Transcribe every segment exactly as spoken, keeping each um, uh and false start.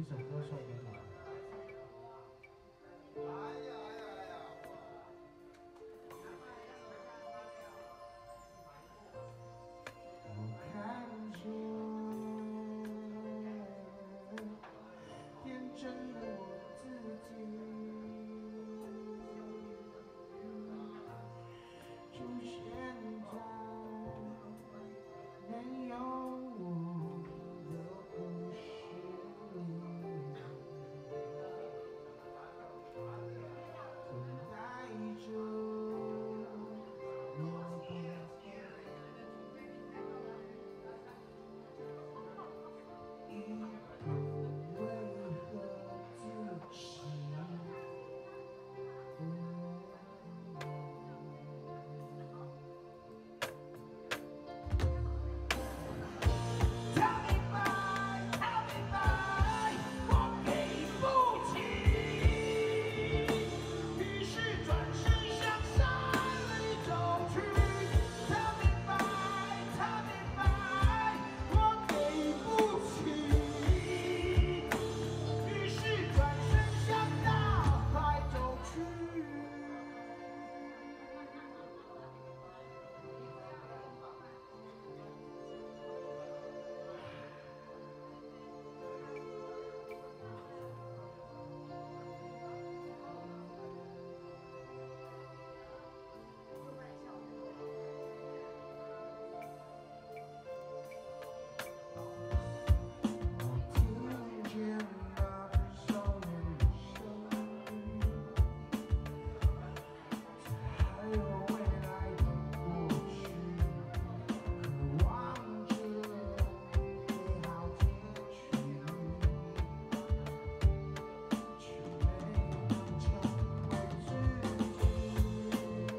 这首歌送给你。 哎呀哎呀哎呀！ 我看见天真的我自己，出现在没有我的故事里，等待着我的。一个为何自持？他明白，他明白，我给不起，于是转身向山里走去。他明白，他明白，我给不起。于是转身向大海走去。我听见那只少年的声音，还有未来的过去，渴望着美好结局，却没能成为自己。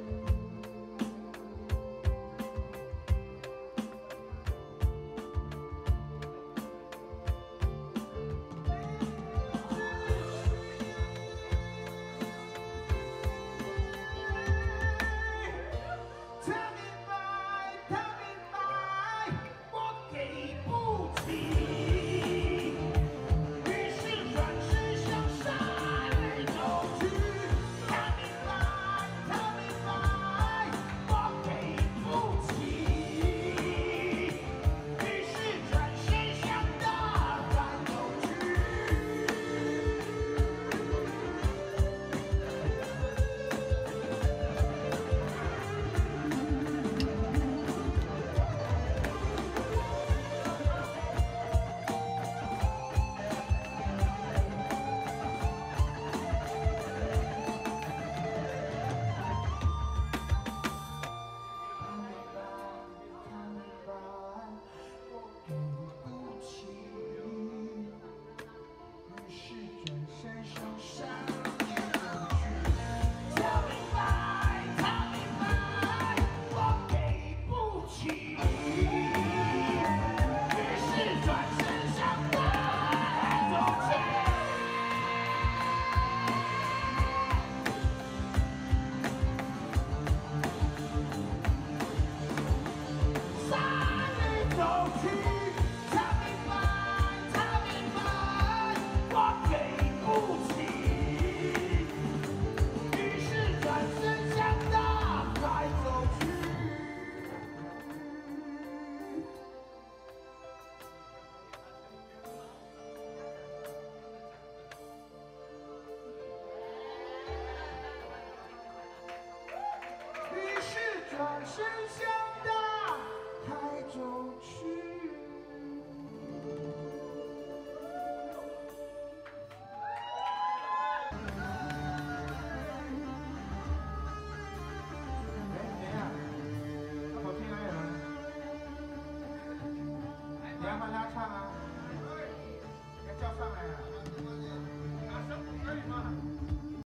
他明白，他明白，我给不起，于是转身向山里走去。他明白，他明白，我给不起，于是转身向大海走去。他明白，他明白，我给不起，于是转身向山里走去。他明白，他明白，我给不起，于是转身向大海走去。山里走去，他明白，他明白，我给不起，于是转身向大海走去。于是转身向